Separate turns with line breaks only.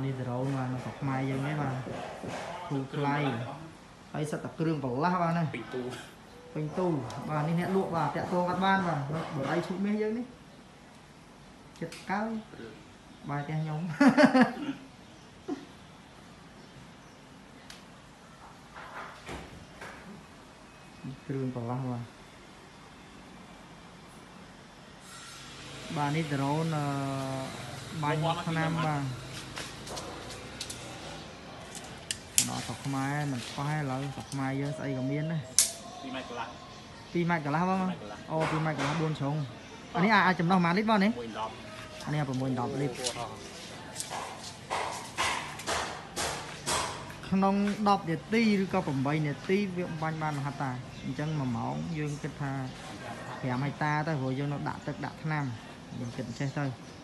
នេះទៅរោមកស្រុកខ្មែរយើងហ្នឹងបាទធូរថ្លៃហើយសិតតែគ្រឿងបន្លាស់បាទណាពេញទូបាទនេះអ្នកលក់បាទតាក់ទងអត់បានបាទបើដៃឈូកមាសយើងនេះចិត្តកើបាទផ្ទះខ្ញុំគ្រឿងបន្លាស់បាទនេះដ្រូនបាញ់ឆ្នាំបាទដល់ស្រុកខ្មែរមិនខ្វះឥឡូវស្រុកខ្មែរយើងស្អីក៏មានដែរ2 ម៉ែត្រកន្លះបងអូ2 ម៉ែត្រកន្លះ4ជ្រុងអានេះអាចចំណោះប៉ុន្មានលីត្របងនេះអានេះ6-10 លីត្រក្នុង10នាទីឬក៏8នាទីវាបាញ់បានមហត្តាអញ្ចឹង1ម៉ោងយើងគិតថា5ហិកតាទៅព្រោះយើងនៅដាក់ទឹកដាក់ថ្នាំយើងគិតចេះទៅ